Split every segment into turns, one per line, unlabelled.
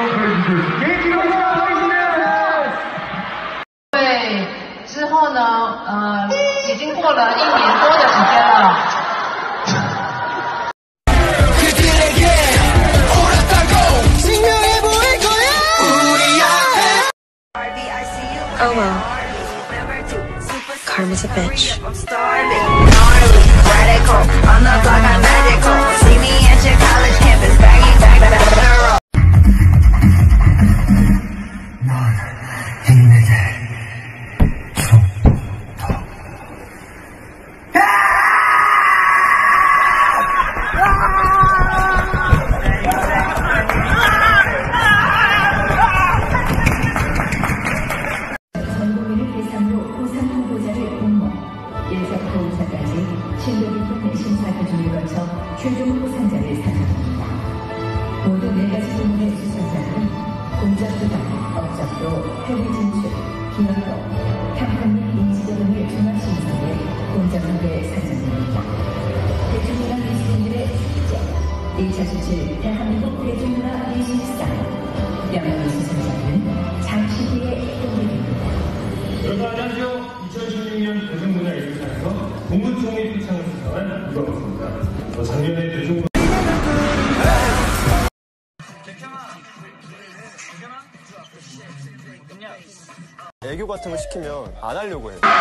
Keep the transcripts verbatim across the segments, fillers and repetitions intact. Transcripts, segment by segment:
对，之后呢，呃，已经过了一年多的时间了。
Oh well. Karma's a bitch. See me at your college campus, baggy back to the road.
최종 후상자를 선정합니다. 모두 네 가지 부문의 수상자는 공작부당, 업적도, 해외 진출, 기여도, 탐탐리 인지도 등의 종합심사에 공작하게 선정됩니다. 대중문화 미술인들의 축제 이천십칠 대한민국 대중문화 미술상 영예의 수상자는 장시기의 공개됩니다.
여러분 안녕하세요. 이천십육 년 대중문화예술상에서 국무총리 표창을 수상한 이광수입니다. 작년에 대중문화
애교 같은 거 시키면 안 하려고 해요.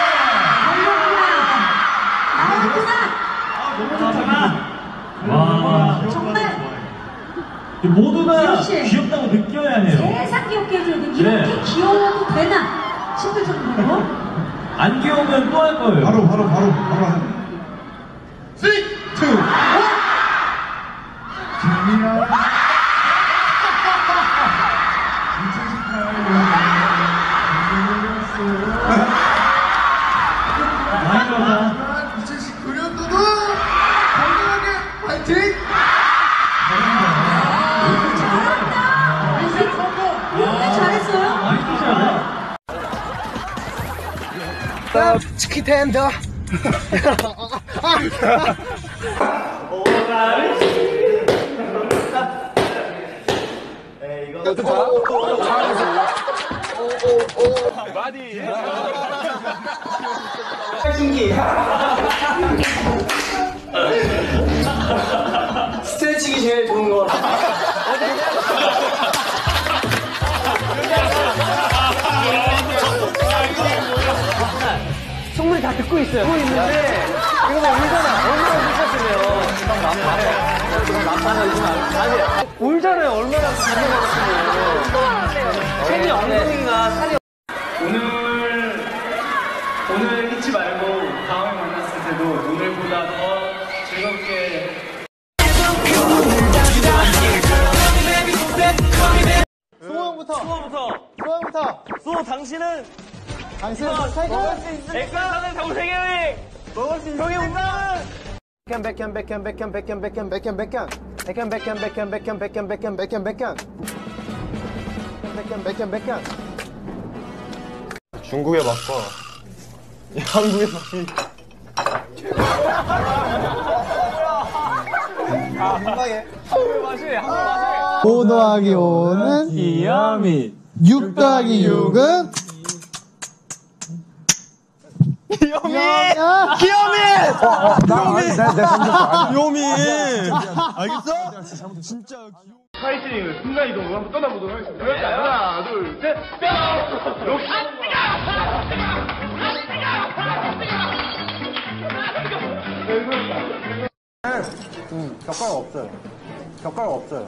와,
정말
모두 다
역시
귀엽다고 느껴야 해요.
세상 귀엽게 해줘야 돼. 이렇게
네.
귀여워도 되나 싶을 정도로.
안 귀여우면 또 할 거예요.
바로 바로 바로 바로 하자. 쓰리, 투, 원. 재미야. 이천십팔 년 많이 들었다. 이천십구 년도도 건강하게 파이팅!
이렇게 잘했어요?
많이 뛰잖아요.
치킨 텐더. 마디. 신기. 스트레칭이 제일 좋은 거. 충분히 다 듣고 있어요. 듣고 있는데 이거 막 울잖아. 얼마나 울셨으면 막 나빠요. 나빠요. 이러지 마. 아니 울잖아요. 얼마나 감동받았으면. 체니 엉덩이가 살이.
오늘 오늘 잊지 말고 다음에 만났을 때도 오늘보다 더 즐겁게.
수호부터. 수호부터. 수호부터.
수호 당신은
당신은 먹을 수 있는.
백과사는 정세계의
먹을 수 있는. 형이 온다. 백현 백현 백현 백현 백현 백현 백현 백현 백현 백현 백현 백현 백현 백현 백현 백현 백현 백현 백현 중국의 맛과 한국의 맛이 한방에 한국의 맛이 한국의 맛이
오 더하기 오는
귀염이.
육 더하기 육은
귀요미
야!
귀요미
요미
알겠어? 진짜
파이팅 순간이동으로 한번 떠나보도록 하겠습니다. 하나, 둘, 셋, 뿅! 역시.
음, 젓가락 없어요. 젓가락 없어요.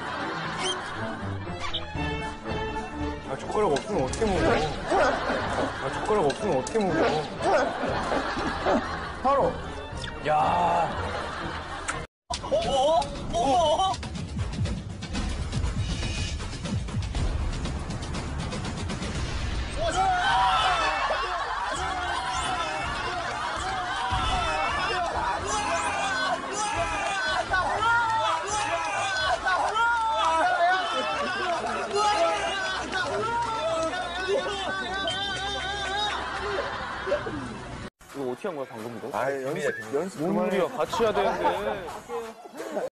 아, 젓가락 없으면 어떻게 먹어? 아, 젓가락 없으면 어떻게 먹어? 바로. 야. 어? 어? 어? 이거 어떻게 한 거야 방금 이거? 아 연습 연습 그만이야 같이 해야 되는데.